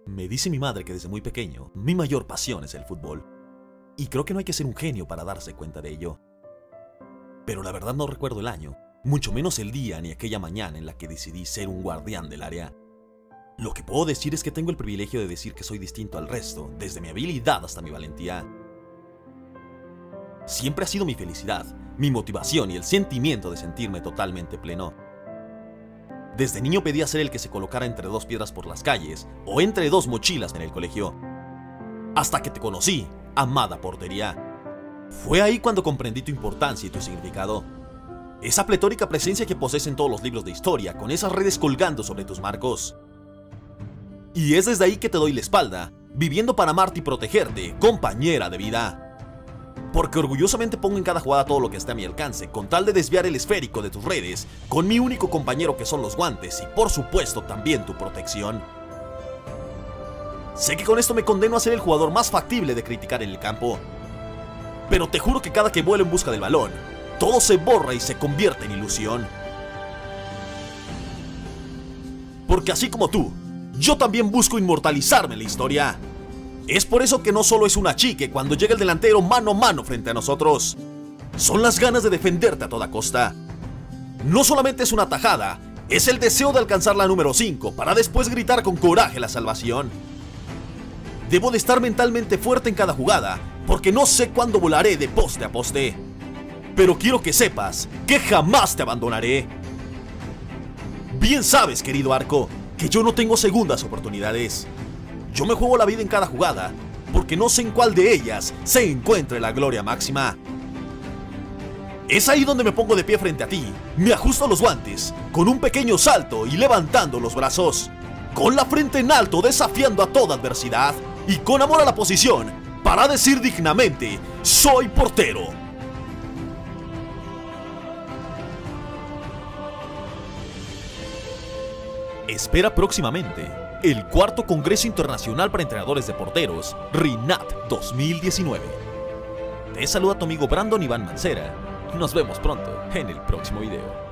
Me dice mi madre que desde muy pequeño, mi mayor pasión es el fútbol. Y creo que no hay que ser un genio para darse cuenta de ello. Pero la verdad no recuerdo el año, mucho menos el día ni aquella mañana en la que decidí ser un guardián del área. Lo que puedo decir es que tengo el privilegio de decir que soy distinto al resto, desde mi habilidad hasta mi valentía. Siempre ha sido mi felicidad, mi motivación y el sentimiento de sentirme totalmente pleno. Desde niño pedía ser el que se colocara entre dos piedras por las calles o entre dos mochilas en el colegio. Hasta que te conocí, amada portería. Fue ahí cuando comprendí tu importancia y tu significado. Esa pletórica presencia que posees en todos los libros de historia, con esas redes colgando sobre tus marcos. Y es desde ahí que te doy la espalda, viviendo para amarte y protegerte, compañera de vida. Porque orgullosamente pongo en cada jugada todo lo que esté a mi alcance, con tal de desviar el esférico de tus redes, con mi único compañero que son los guantes y por supuesto también tu protección. Sé que con esto me condeno a ser el jugador más factible de criticar en el campo. Pero te juro que cada que vuelo en busca del balón, todo se borra y se convierte en ilusión. Porque así como tú, yo también busco inmortalizarme en la historia. Es por eso que no solo es una chique cuando llega el delantero mano a mano frente a nosotros. Son las ganas de defenderte a toda costa. No solamente es una tajada, es el deseo de alcanzar la número 5 para después gritar con coraje la salvación. Debo de estar mentalmente fuerte en cada jugada, porque no sé cuándo volaré de poste a poste. Pero quiero que sepas que jamás te abandonaré. Bien sabes, querido Arco, que yo no tengo segundas oportunidades. Yo me juego la vida en cada jugada, porque no sé en cuál de ellas se encuentre la gloria máxima. Es ahí donde me pongo de pie frente a ti, me ajusto los guantes, con un pequeño salto y levantando los brazos, con la frente en alto desafiando a toda adversidad, y con amor a la posición, para decir dignamente, soy portero. Espera próximamente el cuarto Congreso Internacional para Entrenadores de Porteros, RINAT 2019. Te saluda tu amigo Brandon Iván Mancera. Nos vemos pronto en el próximo video.